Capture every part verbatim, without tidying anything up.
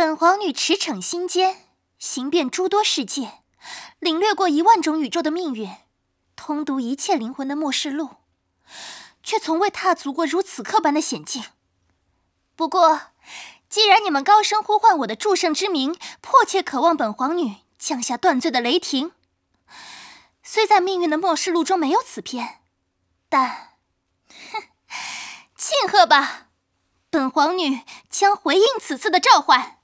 本皇女驰骋心间，行遍诸多世界，领略过一万种宇宙的命运，通读一切灵魂的末世录，却从未踏足过如此刻般的险境。不过，既然你们高声呼唤我的祝圣之名，迫切渴望本皇女降下断罪的雷霆，虽在命运的末世录中没有此篇，但，哼，庆贺吧！本皇女将回应此次的召唤。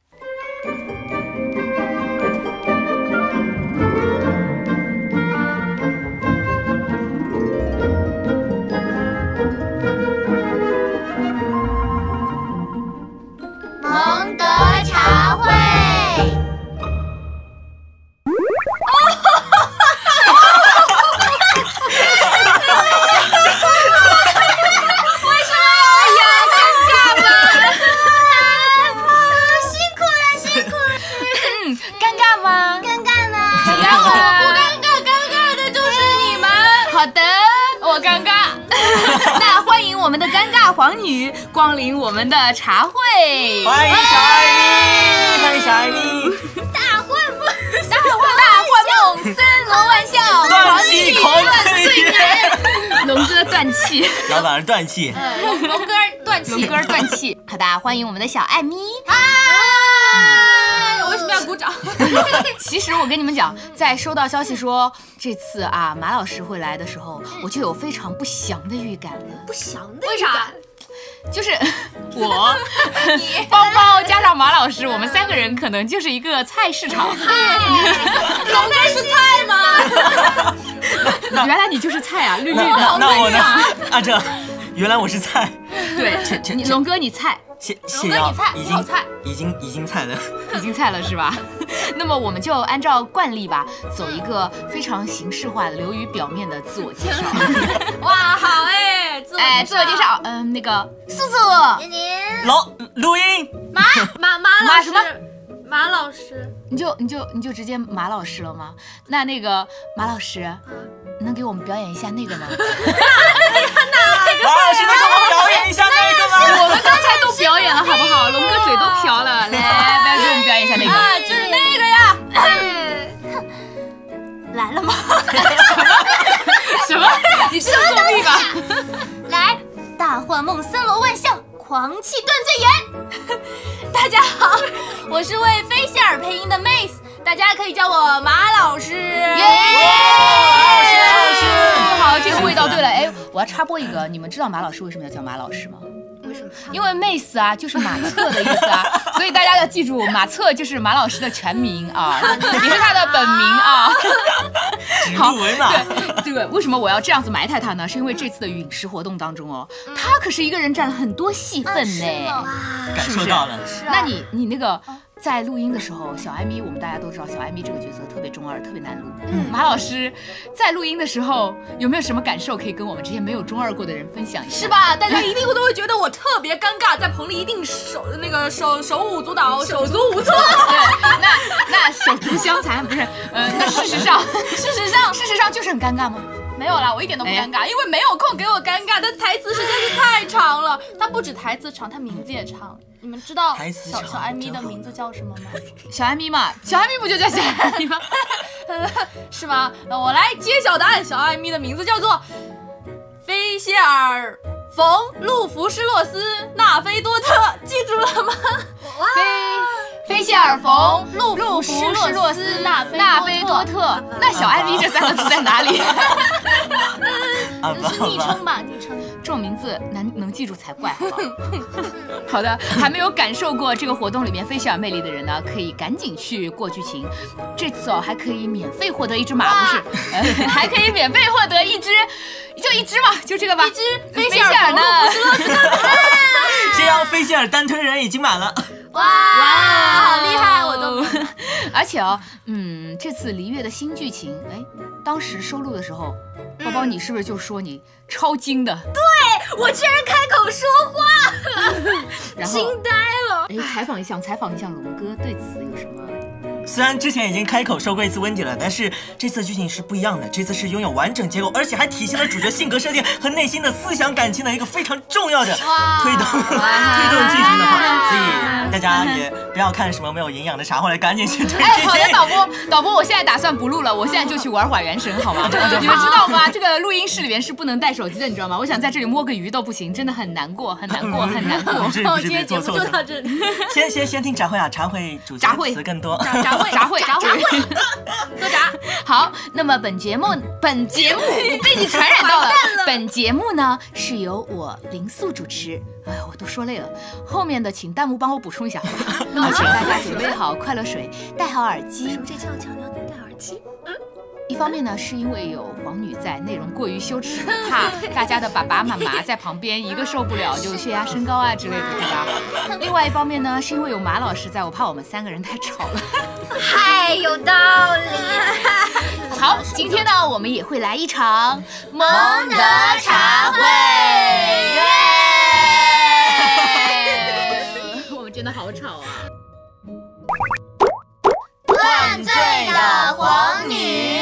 蒙德茶会。 我们的尴尬皇女光临我们的茶会， 欢迎小艾米，欢迎小艾米！ 大会梦， 大会大会梦，森罗万象， 断气狂醉人， 龙哥断气， 老板是断气， 龙龙哥断气，龙哥断气。好的，欢迎我们的小艾米。 啊！我为什么要鼓掌？ 其实我跟你们讲，在收到消息说这次啊马老师会来的时候，我就有非常不祥的预感了。 不祥的预感？ 就是我、你、包包加上马老师，我们三个人可能就是一个菜市场。 龙哥是菜吗？ 原来你就是菜啊，绿绿的。 那, 那我呢？啊这，原来我是菜。 对，你龙哥你菜。 谢谢瑶，已经菜， 已经已经菜了， 已经菜了是吧？那么我们就按照惯例吧，走一个非常形式化的、流于表面的自我介绍。 哇，好哎，自我哎，自我介绍，嗯，那个素素， 老录音， 马马马老师， 马什么？ 马老师， 你就你就你就直接马老师了吗？那那个马老师，能给我们表演一下那个吗？ 马老师能给我们表演一下那个吗？ 我们刚才都表演了，好不好？龙哥嘴都瓢了，来，来给我们表演一下那个。 啊，就是那个呀。 来了吗？ 什么？你是作弊吧？ 来，大幻梦，森罗万象，狂气断罪言。大家好，我是为菲希尔配音的 Mace， 大家可以叫我马老师。耶！ 好，这个味道对了。哎，我要插播一个，你们知道马老师为什么要叫马老师吗？ 为什么？ 因为 Mace 啊，就是马策的意思啊，所以大家要记住，马策就是马老师的全名啊，也是他的本名啊。 好， 对，这个为什么我要这样子埋汰他呢？是因为这次的陨石活动当中哦，他可是一个人占了很多戏份呢， 感受到了。 那你你那个。在录音的时候，小艾米我们大家都知道，小艾米这个角色特别中二，特别难录。嗯，马老师在录音的时候有没有什么感受可以跟我们这些没有中二过的人分享一下？ 是吧？大家一定都会觉得我特别尴尬，在棚里一定手那个手手舞足蹈，手足无措。 对，那那手足相残不是？呃，那事实上， 事实上， 事实上就是很尴尬吗？ 没有啦，我一点都不尴尬，因为没有空给我尴尬。他台词实在是太长了，他不止台词长，他名字也长。你们知道小小艾米的名字叫什么吗？ 小艾米嘛，小艾米不就叫小艾米吗？ 是吗？那我来揭晓答案，小艾米的名字叫做菲希尔·冯·路弗施洛斯·纳菲多特，记住了吗？ 菲菲希尔·冯·路路弗施洛斯·纳纳菲多特，那小艾米这三个字在哪里？ 这是昵称吧，昵称。 这种名字能能记住才怪，好吧？好的，还没有感受过这个活动里面菲希尔魅力的人呢，可以赶紧去过剧情。这次哦，还可以免费获得一只马，不是，呃，还可以免费获得一只，就一只嘛，就这个吧。 一只菲希尔呢？ 这样菲希尔单推人已经满了。 哇哇，好厉害！我都， 而且哦，嗯，这次璃月的新剧情，哎，当时收录的时候，包包你是不是就说你超精的？ 对，我居然开口说话， 然后惊呆了。 哎，采访一下，采访一下龙哥，对此有什么？ 虽然之前已经开口说过一次温迪了，但是这次剧情是不一样的。这次是拥有完整结构，而且还体现了主角性格设定和内心的思想感情的一个非常重要的推动推动剧情的话，所以大家也不要看什么没有营养的茶话了，赶紧去追哎，好的， 剧情。 导播，导播，我现在打算不录了，我现在就去玩会儿原神，好吗？你们知道吗？这个录音室里面是不能带手机的，你知道吗？我想在这里摸个鱼都不行，真的很难过，很难过，很难过。 不是不是， 今天节目就到这里。 先先先听茶会啊，茶会主茶会词更多。 茶会，茶会，茶会， 喝茶。 好，那么本节目，本节目我被你传染到了。本节目呢是由我林素主持。哎呀，我都说累了，后面的请弹幕帮我补充一下，好吧？那么请大家准备好快乐水，戴好耳机。 这这样强调戴耳机？嗯。 一方面呢，是因为有皇女在，内容过于羞耻，怕大家的爸爸妈妈在旁边一个受不了就血压升高啊之类的，对吧？另外一方面呢，是因为有马老师在，我怕我们三个人太吵了。 嗨，有道理。 好，今天呢，我们也会来一场蒙德茶会。我们真的好吵啊！ 断罪的皇女，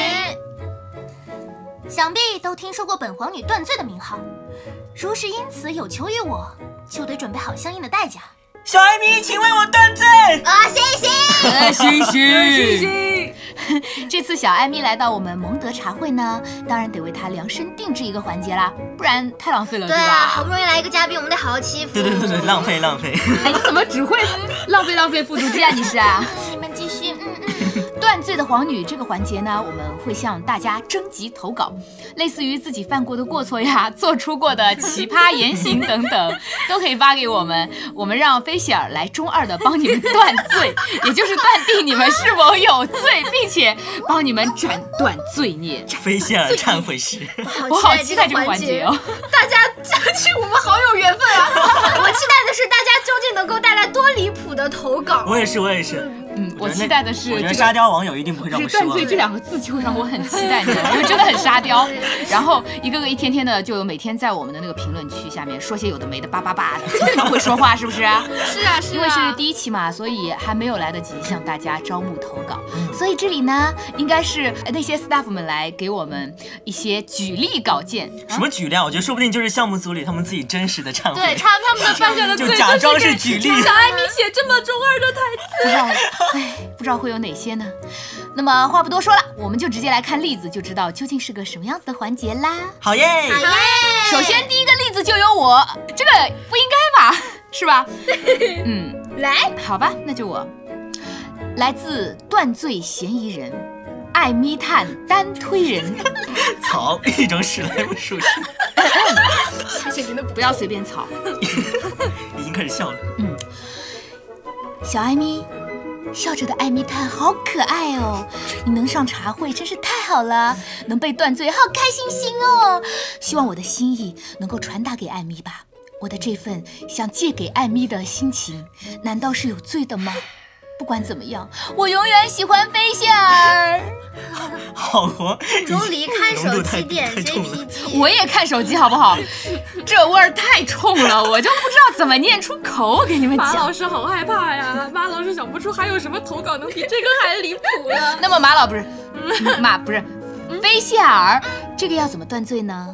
想必都听说过本皇女断罪的名号。如是因此有求于我，就得准备好相应的代价。 小艾米，请为我断罪啊！星星， 哎，星星， 星星。 这次小艾米来到我们蒙德茶会呢，当然得为她量身定制一个环节啦，不然太浪费了， 对啊， 吧？ 好不容易来一个嘉宾，我们得好好欺负。 对对对对，浪费浪费。 哎，你怎么只会浪费浪费复读机啊？你是啊？ 你们继续，嗯嗯。 断罪的皇女这个环节呢，我们会向大家征集投稿，类似于自己犯过的过错呀、做出过的奇葩言行等等，都可以发给我们。我们让菲希尔来中二的帮你们断罪，也就是断定你们是否有罪，并且帮你们斩断罪孽。 菲希尔忏悔时， 我好期待这个环节哦！ 大家相信我们好有缘分啊！ 我期待的是大家究竟能够带来多离谱的投稿。 我也是，我也是。 嗯，我期待的是， 我觉得沙雕网友一定不会让我是失望。 断罪这两个字就让我很期待，你知道吗？因为真的很沙雕。然后一个个一天天的，就有每天在我们的那个评论区下面说些有的没的，叭叭叭的，这么会说话是不是？ 是啊，是啊。 因为是第一期嘛，所以还没有来得及向大家招募投稿，所以这里呢，应该是那些 staff 们来给我们一些举例稿件。 什么举例啊？我觉得说不定就是项目组里他们自己真实的忏悔。 对，他他们的犯下的罪就假装是举例。 小艾米写这么中二的台词， 不知道，哎，不知道会有哪些呢？那么话不多说了，我们就直接来看例子，就知道究竟是个什么样子的环节啦。 好耶！ 好耶！ 首先第一个例子就由我，这个不应该吧？是吧？嗯， 来， 好吧，那就我。来自断罪嫌疑人，爱密探单推人。 草，一种史莱姆属性。 不要随便草。 已经开始笑了。 嗯，小艾米。笑着的艾密探好可爱哦，你能上茶会真是太好了，能被断罪好开心心哦。希望我的心意能够传达给艾米吧，我的这份想借给艾米的心情难道是有罪的吗？不管怎么样，我永远喜欢菲希尔。 好哦， 钟离看手机点 J P G， 我也看手机好不好？这味儿太冲了，我就不知道怎么念出口。我给你们讲， 马老师好害怕呀！马老师想不出还有什么投稿能比这个还离谱了。 那么马老不是马不是菲希尔，这个要怎么断罪呢？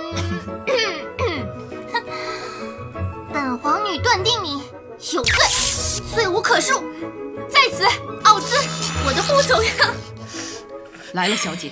本皇女断定你有罪，罪无可恕。在此，奥兹，我的副总呀， 来了，小姐。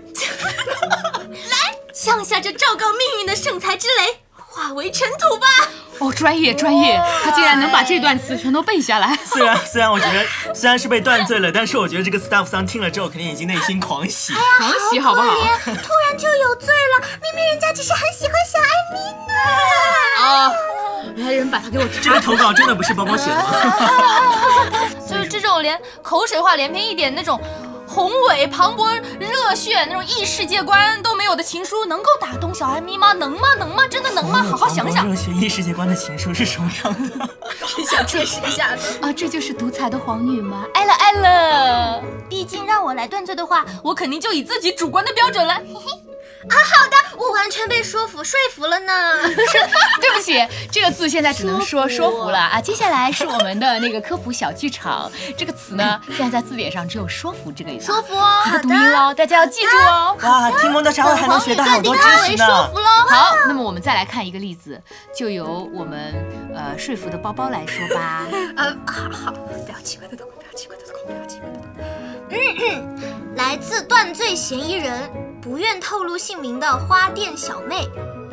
来，降下这昭告命运的圣裁之雷，化为尘土吧。 哦，专业专业，他竟然能把这段词全都背下来。 虽然虽然我觉得虽然是被断罪了，但是我觉得这个 staff 桑听了之后肯定已经内心狂喜， 狂喜好不好？ 突然就有罪了，明明人家只是很喜欢小艾米呢。 啊！来人把他给我这个投稿真的不是包包写的吗？ 就是这种连口水话连篇一点那种宏伟磅礴热血那种异世界观都没有的情书，能够打动小艾米吗？能吗？能吗？真的能吗？好好想想。 热血异世界观的情书是什么样的？ 想测试一下的啊！这就是独裁的皇女吗？爱了爱了。 毕竟让我来断罪的话， 我肯定就以自己主观的标准了。嘿嘿。 啊，好的，我完全被说服说服了呢。 对不起， 起，这个字现在只能说说服了啊。接下来是我们的那个科普小剧场，这个词呢，现在在字典上只有说服这个意思。 说服哦， 它的读音哦，大家要记住哦。 哇，听蒙的茶会还能学到好多知识呢。 说服喽。 好，那么我们再来看一个例子，就由我们呃说服的包包来说吧。 呃，好好，不要奇怪的动，不要奇怪的动，不要奇怪的动。嗯嗯，来自断罪嫌疑人，不愿透露姓名的花店小妹。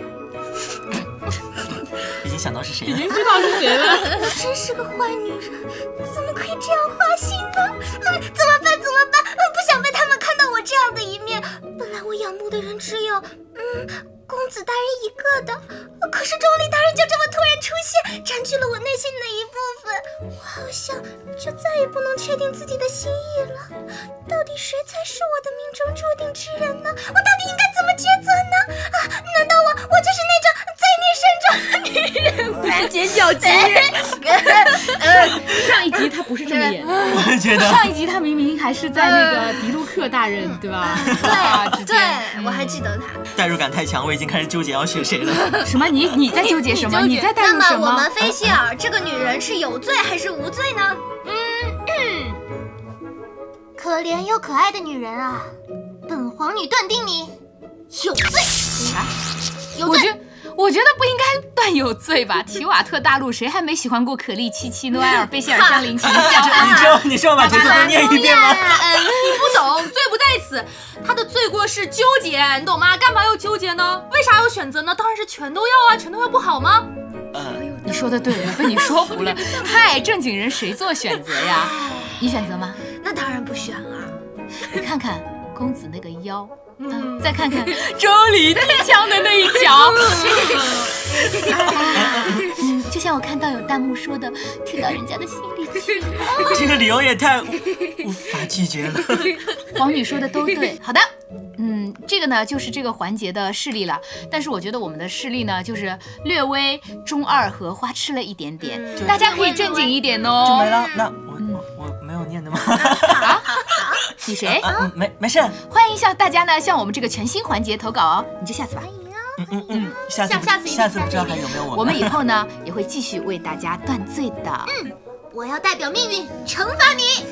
已经想到是谁了， 已经知道是谁了。 我真是个坏女人，怎么可以这样花心呢？嗯，怎么办？怎么办？嗯，不想被他们看到我这样的一面。本来我仰慕的人只有，嗯，公子大人一个的，可是钟离大人就这么突然出现，占据了我内心的一部分，我好像就再也不能确定自己的心意了。到底谁才是我的命中注定之人呢？我到底应该怎么抉择呢？啊，难道我我就是那种罪孽深重的女人？ 突然尖叫鸡。 上一集他不是这么演的， 我觉得上一集他明明还是在那个迪卢克大人，对吧？ 对对，我还记得他。 代入感太强，我已经开始纠结要选谁了。 什么？你你在纠结什么？你在带那入什么？ 么我们菲希尔这个女人是有罪还是无罪呢？嗯，可怜又可爱的女人啊，本皇女断定你有罪。 啊？ 有罪。 我觉我觉得不应该断有罪吧？提瓦特大陆谁还没喜欢过可莉、七七、诺埃尔、贝希尔、香菱、秦笑？ 你知道你是要把角色都念一遍吗？ 嗯，你不懂，罪不在此，他的罪过是纠结，你懂吗？干嘛要纠结呢？为啥要选择呢？当然是全都要啊，全都要不好吗？ 呃， 你说的对，我被你说服了。嗨，正经人谁做选择呀？你选择吗？ 那当然不选了。 你看看公子那个腰。嗯，再看看周礼地枪的那一脚，嗯，就像我看到有弹幕说的，听到人家的心里去。 这个理由也太无法拒绝了。 皇女说的都对，好的。嗯，这个呢就是这个环节的势力了，但是我觉得我们的势力呢就是略微中二和花痴了一点点， 嗯、 大家可以正经一点哦。 就没了？那我、嗯、我我没有念的吗？ 啊？你谁？ 啊啊、没没事。 欢迎向大家呢向我们这个全新环节投稿哦，你就下次吧。 嗯嗯嗯，下次下次下次不知道还有没有我们。 我们以后呢也会继续为大家断罪的。 嗯，我要代表命运惩罚你。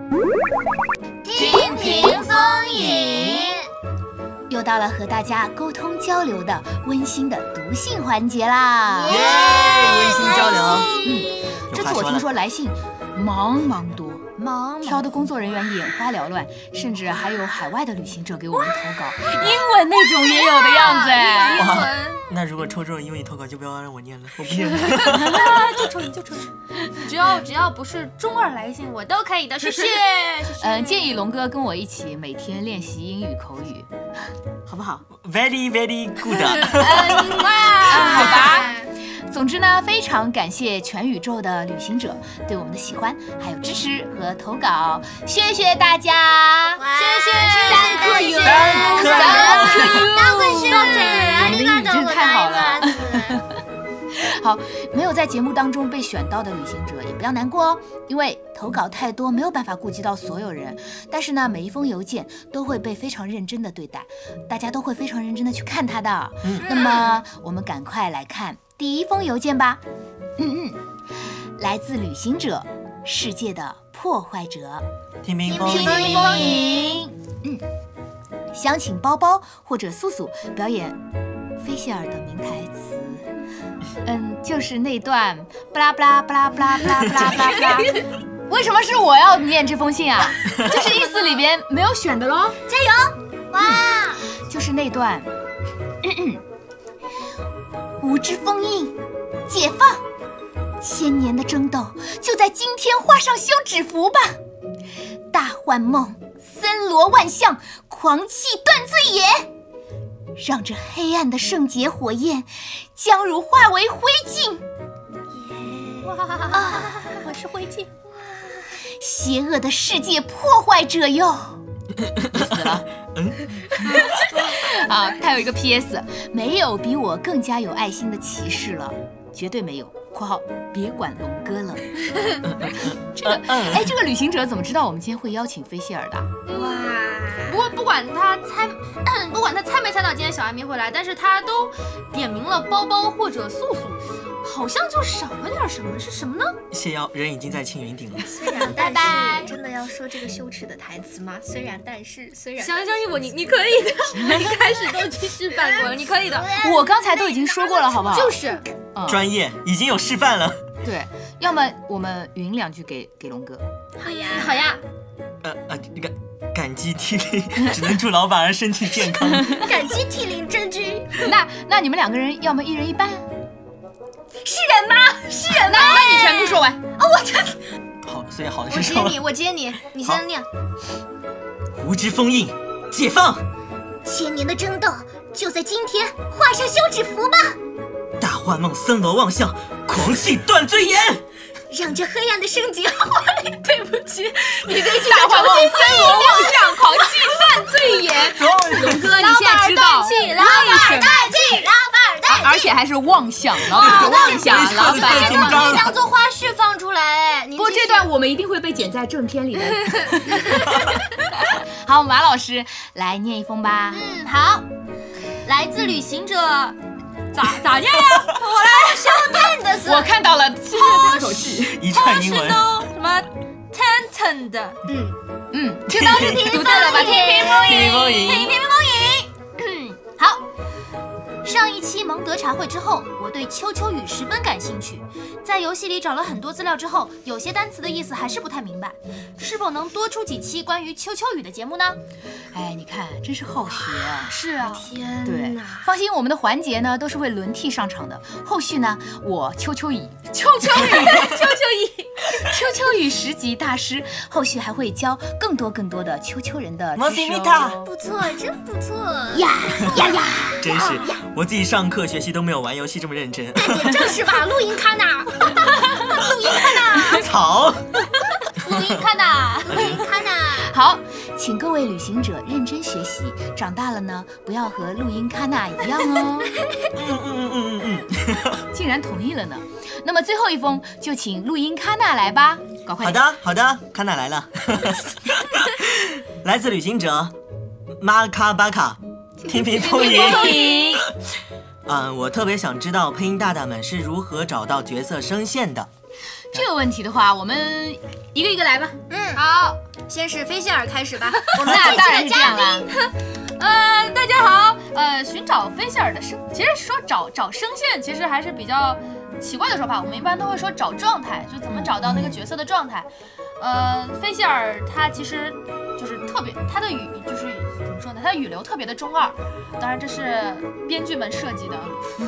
听评风雨。又到了和大家沟通交流的温馨的读信环节啦！ 耶，温馨交流。 嗯，这次我听说来信茫茫多， 忙挑的工作人员眼花缭乱，甚至还有海外的旅行者给我们投稿，英文那种也有的样子哎。 哇，那如果抽中英语投稿就不要让我念了，我不念了。 就抽你就抽你，只要只要不是中二来信我都可以的，谢谢。 嗯，建议龙哥跟我一起每天练习英语口语，好不好 ？Very very good。 嗯，哇，好吧。总之呢，非常感谢全宇宙的旅行者对我们的喜欢，还有支持和投稿，谢谢大家，谢谢， 三颗油， 三颗油， 三颗油， 你的英语真是太好了。好，没有在节目当中被选到的旅行者也不要难过哦，因为投稿太多，没有办法顾及到所有人。但是呢，每一封邮件都会被非常认真的对待，大家都会非常认真的去看它的。嗯，那么我们赶快来看第一封邮件吧。嗯嗯，来自旅行者，世界的破坏者。 听评风听评风云。嗯，想请包包或者素素表演菲希尔的名台词。嗯，就是那段巴拉巴拉巴拉巴拉巴拉巴拉巴拉。为什么是我要念这封信啊？就是意思里边没有选的咯。 加油！哇， 就是那段。嗯嗯，无知封印，解放，千年的争斗就在今天画上休止符吧。大幻梦，森罗万象，狂气断罪也。让这黑暗的圣洁火焰将汝化为灰烬。 哇啊！我是灰烬。 邪恶的世界破坏者哟！死了。嗯。啊，他有一个 P S， 没有比我更加有爱心的骑士了，绝对没有。（括号别管龙哥了。）这个，哎，这个旅行者怎么知道我们今天会邀请菲希尔的？ 哇！不过不管他猜，不管他猜没猜到今天小艾米会来，但是他都点名了包包或者素素。 好像就少了点什么，是什么呢？ 谢邀，人已经在青云顶了。 虽然但拜拜是，真的要说这个羞耻的台词吗？虽然但是，虽然相相信我，你你可以的，一开始都去示范过了，你可以的。 我刚才都已经说过了，好不好？ 就是， 嗯、 专业已经有示范了。 对，要么我们语音两句给给龙哥。 好呀， 好呀。 呃呃，这个感激涕零，只能祝老板儿身体健康。 感激涕零真君。 那那你们两个人要么一人一半。 是人吗？是人吗？ 那你全部说完。 啊，我这。 好，所以好的是什么？ 我接你，我接你，你先念。 无知封印，解放。 千年的争斗就在今天，画上休止符吧。 大幻梦森罗望相，狂气断罪言。 让这黑暗的升级化里，对不起，你这句大幻梦森罗望相，狂气断罪言。龙哥，你现在知道老板带气，老板带气， 而且还是妄想，老板妄想，老板这段可以当做花絮放出来。 不过这段我们一定会被剪在正片里的。好，马老师来念一封吧。 嗯，好，来自旅行者。咋咋念呀？我来收听的是。 我看到了，谢谢这口气。 一串英文。 什么 Tantan 的？ 嗯嗯，这当是听读对了吧？听听风听听风听听风吟。嗯，好。上一期蒙德茶会之后，我对秋秋语十分感兴趣。在游戏里找了很多资料之后，有些单词的意思还是不太明白，是否能多出几期关于秋秋语的节目呢？ 哎，你看，真是好学啊！ 是啊， 天对哪！ 放心，我们的环节呢都是会轮替上场的。后续呢，我秋秋语、秋秋语、秋秋语、秋秋语十级大师，后续还会教更多更多的秋秋人的知识哦。 不错，真不错呀呀呀！ 真是，我自己上课学习都没有玩游戏这么认真。 正是吧，录音卡纳，录音卡纳， 草， 录音卡纳， 录音卡纳。 好，请各位旅行者认真学习，长大了呢，不要和录音卡纳一样哦。 嗯嗯嗯嗯嗯嗯， 竟然同意了呢。那么最后一封就请录音卡纳来吧，搞快点。 好的好的，卡纳来了。来自旅行者，马卡巴卡，听听风吟。嗯，我特别想知道配音大大们是如何找到角色声线的。 这个问题的话，我们一个一个来吧。 嗯，好，先是菲希尔开始吧。我们那当然是这样啦。 呃，大家好，呃，寻找菲希尔的声，其实说找找声线，其实还是比较奇怪的说法。我们一般都会说找状态，就怎么找到那个角色的状态。呃，菲希尔他其实就是特别，他的语就是怎么说呢？他的语流特别的中二，当然这是编剧们设计的。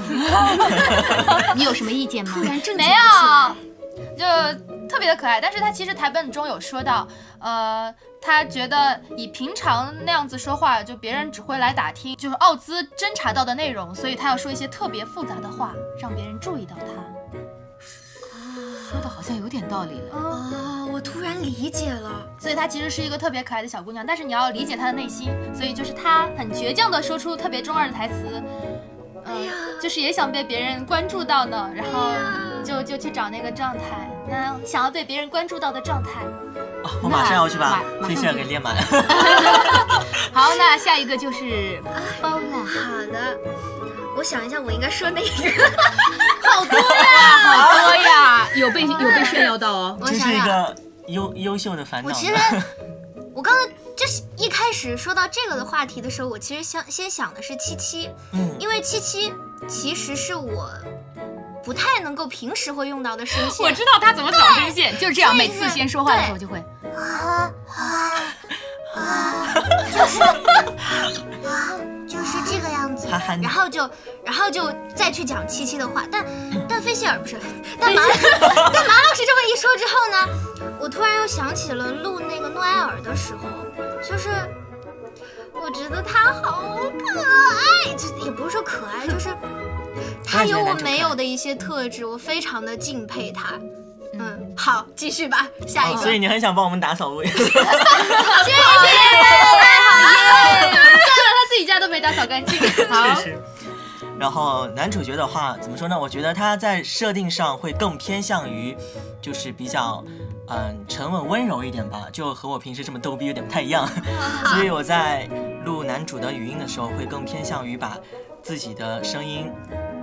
你有什么意见吗？ 没有，就特别的可爱。但是他其实台本中有说到，呃，他觉得以平常那样子说话，就别人只会来打听，就是奥兹侦查到的内容，所以他要说一些特别复杂的话，让别人注意到他。 说的好像有点道理了啊！我突然理解了， 所以她其实是一个特别可爱的小姑娘，但是你要理解她的内心，所以就是她很倔强的说出特别中二的台词，呃、哎呀，就是也想被别人关注到呢，然后就就去找那个状态，那想要被别人关注到的状态。 哦、我马上要去把飞线给练满。 好，那下一个就是包了。 好的，我想一下，我应该说哪个？ 好多呀，好多呀，有被有被炫耀到哦。 这是一个优优秀的烦恼。 我其实，我刚刚就是一开始说到这个的话题的时候，我其实想先想的是七七，嗯，因为七七其实是我不太能够平时会用到的声线。 我知道他怎么找声线，就是这样，每次先说话的时候就会啊啊啊，就是啊。就是这个样子，然后就，然后就再去讲七七的话，但但菲希尔不是，但马但马老师这么一说之后呢，我突然又想起了录那个诺埃尔的时候，就是我觉得他好可爱，就也不是说可爱，就是他有我没有的一些特质，我非常的敬佩他。嗯，好，继续吧，下一个。 哦、所以你很想帮我们打扫卫生。 谢谢，太好耶！算了，他自己家都没打扫干净。 好。确实。然后男主角的话怎么说呢？我觉得他在设定上会更偏向于，就是比较，嗯，沉稳温柔一点吧，就和我平时这么逗逼有点不太一样。所以我在录男主的语音的时候，会更偏向于把自己的声音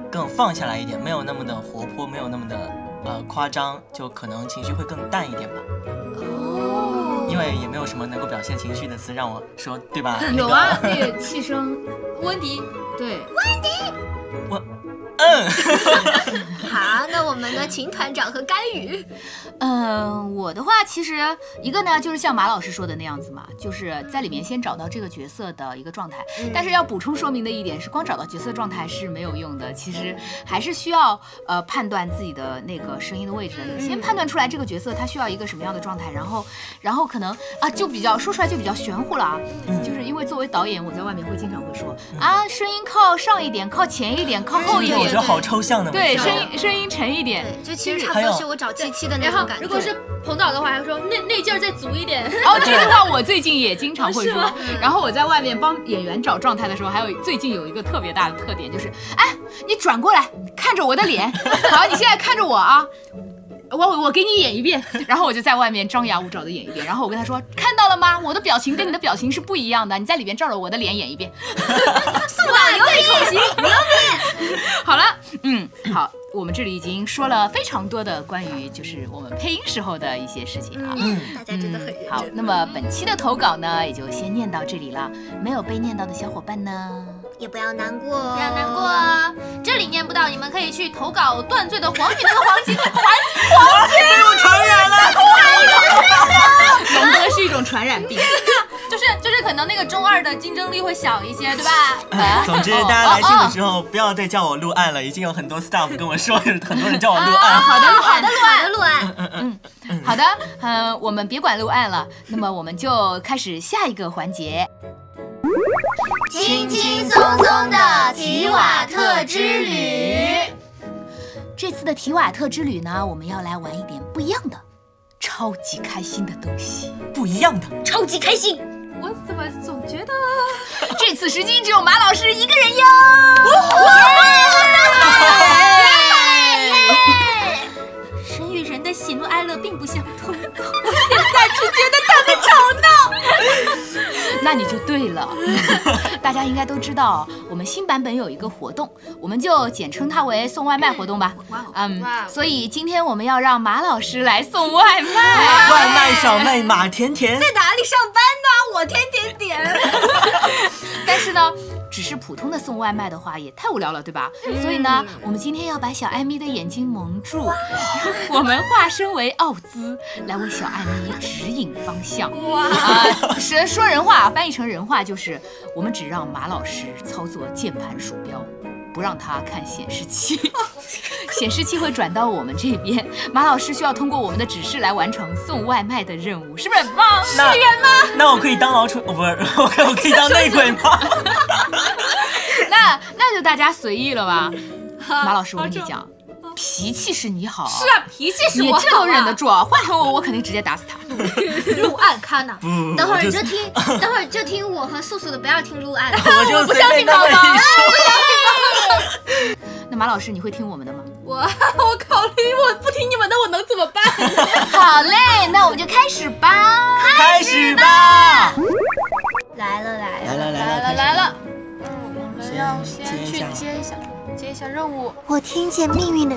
更放下来一点，没有那么的活泼，没有那么的呃夸张，就可能情绪会更淡一点吧。哦，因为也没有什么能够表现情绪的词让我说，对吧？ 有啊，那个气声温迪， 对， 温迪， 我。嗯， 好，那我们的秦团长和甘雨， 嗯，我的话其实一个呢，就是像马老师说的那样子嘛，就是在里面先找到这个角色的一个状态。嗯、但是要补充说明的一点是，光找到角色状态是没有用的，其实还是需要呃判断自己的那个声音的位置的。你先判断出来这个角色他需要一个什么样的状态，然后然后可能啊就比较说出来就比较玄乎了啊，嗯、就是因为作为导演，我在外面会经常会说、嗯、啊，声音靠上一点，靠前一点，靠后一点。 我觉得好抽象的， 对，声音声音沉一点， 对，就其实差不多是我找七七的那种感觉。 如果是彭导的话，还会说那那劲儿再足一点。 哦，这句话我最近也经常会说。然后我在外面帮演员找状态的时候，还有最近有一个特别大的特点，就是哎，你转过来看着我的脸，好，你现在看着我啊。我我给你演一遍，然后我就在外面张牙舞爪的演一遍，然后我跟他说，看到了吗？我的表情跟你的表情是不一样的，你在里边照着我的脸演一遍。 送我牛逼，牛逼！ 好了，嗯，好，我们这里已经说了非常多的关于就是我们配音时候的一些事情啊， 嗯，大家真的很认真。 好，那么本期的投稿呢，也就先念到这里了。没有被念到的小伙伴呢， 也不要难过， 不要难过啊！这里念不到，你们可以去投稿断罪的黄宇那个黄金环黄金， 被我传染了， 龙哥是一种传染病。 就是就是可能那个中二的竞争力会小一些，对吧？ 哎、总之，大家来信的时候、哦哦、不要再叫我录案了，已经有很多 staff 跟我说，很多人叫我录案。 啊、好的， 好的，录案，录案。 嗯嗯嗯，好的，嗯，我们别管录案了，那么我们就开始下一个环节。 轻轻松松的提瓦特之旅。 这次的提瓦特之旅呢，我们要来玩一点不一样的，超级开心的东西。 不一样的， 超级开心。 我怎么总觉得这次时机只有马老师一个人哟！ 人与人的喜怒哀乐并不相通，我现在只觉得他们吵闹。 那你就对了，大家应该都知道，我们新版本有一个活动，我们就简称它为送外卖活动吧。嗯，所以今天我们要让马老师来送外卖。 外卖小妹马甜甜在哪里上班呢？我甜甜点。 但是呢，只是普通的送外卖的话也太无聊了，对吧？嗯、所以呢，我们今天要把小艾米的眼睛蒙住，我们化身为奥兹，来为小艾米指引方向。哇！啊，说说人话，翻译成人话就是，我们只让马老师操作键盘鼠标，不让他看显示器，显示器会转到我们这边。马老师需要通过我们的指示来完成送外卖的任务，是不是很棒？是圆吗？那我可以当老鼠，哦，不是，我可我可以当内鬼吗？ 那那就大家随意了吧。马老师，我跟你讲，脾气是你好， 是啊，脾气是我好， 你这都忍得住啊！换成我，我肯定直接打死他。 入案看呐， 等会儿就听，等会儿就听我和素素的，不要听入案。 我就不相信宝宝。 说。 那马老师，你会听我们的吗？ 我我考虑，我不听你们的，我能怎么办？ 好嘞，那我们就开始吧。 开始吧。 来了来了来了来了来了。嗯，我们要先去接一下，接一下任务。 我听见命运的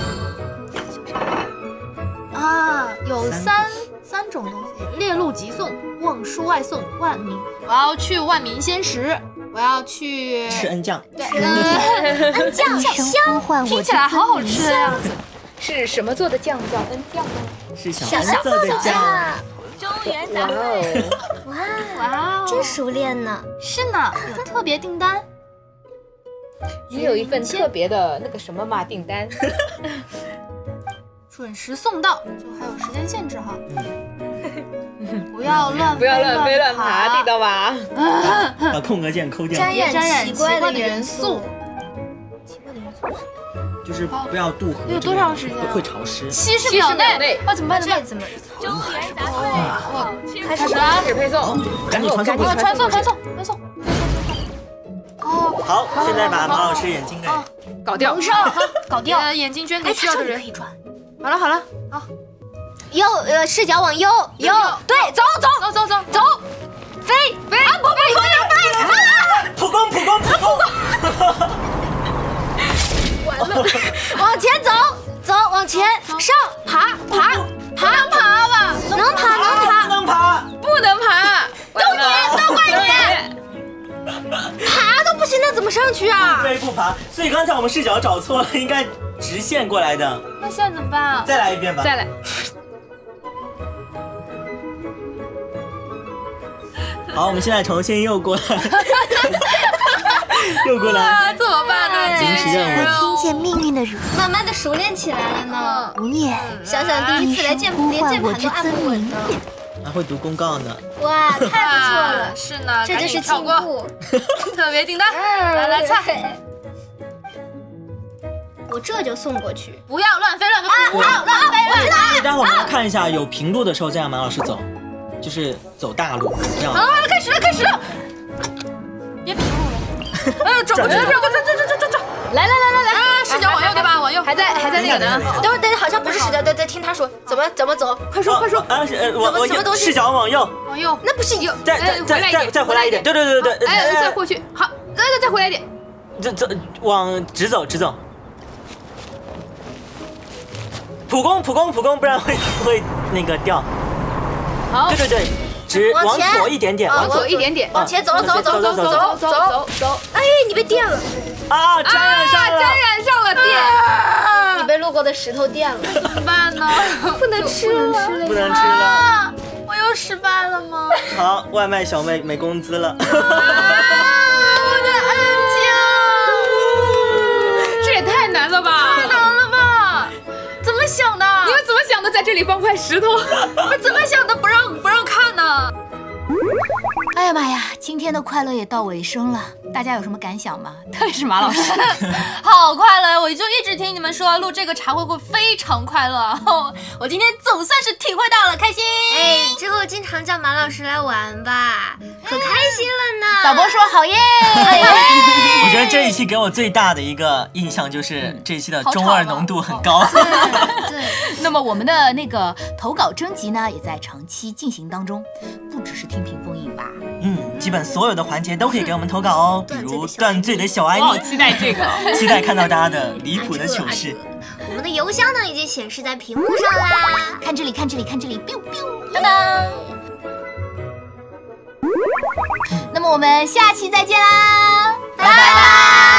啊，有三三种东西：列路急送、望书外送、万民。我要去万民鲜食。我要去吃恩酱， 对， 恩酱香， 听起来好好吃的样子。 是什么做的酱叫恩酱呢？ 是小恩做的酱。 中原杂碎， 哇哇， 真熟练呢。 是呢，有特别订单。 你有一份特别的那个什么嘛订单？ 准时送到，就还有时间限制哈。不要乱不要乱飞乱爬，听到吧？ 把空格键抠掉。 沾染沾染奇怪的元素。 奇怪的元素就是不要渡河。 有多长时间？ 会潮湿。 七十秒内。啊，怎么办？怎么办？ 怎么？ 中原杂碎。 我开始了，开始配送。 赶紧传送， 传送，传送，传送。哦。 好，现在把马老师眼睛给搞掉。 搞掉。眼睛捐给需要的人。好了好了，好。 右呃视角往右右，对，走走走走走走，飞飞啊！不不不能飞！ 普攻普攻普攻！ 我完了，往前走，走，往前上，爬，爬，爬，能爬吧？能爬，能爬， 不能爬， 不能爬， 都你，都怪你，爬都不行，那怎么上去啊？ 飞不爬，所以刚才我们视角找错了，应该直线过来的。 那现在怎么办啊？ 再来一遍吧。 再来。 好，我们现在重新又过来，又过来， 怎么办呢？ 临时任务。 听见命运的rum 慢慢的熟练起来了呢。 不念， 想想第一次来键呼连键唤我之盘都按不尊名稳的， 还会读公告呢。 哇，太不错了， 是呢， 这就是跳过。 进步。 特别订单，来来菜， 我这就送过去。 不要乱飞乱飞， 不要乱飞乱打。 所以待会儿我们要看一下有平路的时候再让马老师走，就是走大路，这样。 好，开始了，开始了。别平路了。哎呦，转过去，转过去，转转转转转。 来来来来来， 啊，视角往右对吧？往右。 还在还在那个呢。 等会儿等会儿，好像不是视角，得得听他说怎么怎么走，快说快说。 啊，是呃我我什么东西视角往右， 往右。 那不是有再再再再再回来一点，对对对对对。 哎，再过去，好，再再再回来一点。 这这往直走直走。普攻普攻普攻，不然会会那个掉。 好， 对对对，直往左一点点， 往左一点点， 往前走走走走走走走走。哎，你被电了啊！沾染上了， 沾染上了电， 你被路过的石头电了， 怎么办呢？ 不能吃了， 不能吃了。 我又失败了吗？ 好，外卖小妹没工资了。 我的恩情， 这也太难了吧！ 太难了吧？怎么想的？ 你们怎么想的？在这里放块石头？ 我怎么想的？不让不让看呢？ 哎呀妈呀，今天的快乐也到尾声了，大家有什么感想吗？特别是马老师， 好快乐！我就一直听你们说录这个茶会会非常快乐，我今天总算是体会到了，开心！ 哎，之后经常叫马老师来玩吧，可开心了呢。 导播说好耶！ 我觉得这一期给我最大的一个印象就是这一期的中二浓度很高。 对，那么我们的那个投稿征集呢，也在长期进行当中，不只是听屏封印吧。 嗯，基本所有的环节都可以给我们投稿哦，比如断罪的小艾米， 期待这个， 期待看到大家的离谱的糗事。 我们的邮箱呢已经显示在屏幕上啦， 看这里，看这里，看这里 ，biu biu， 当当。 那么我们下期再见啦， 拜拜。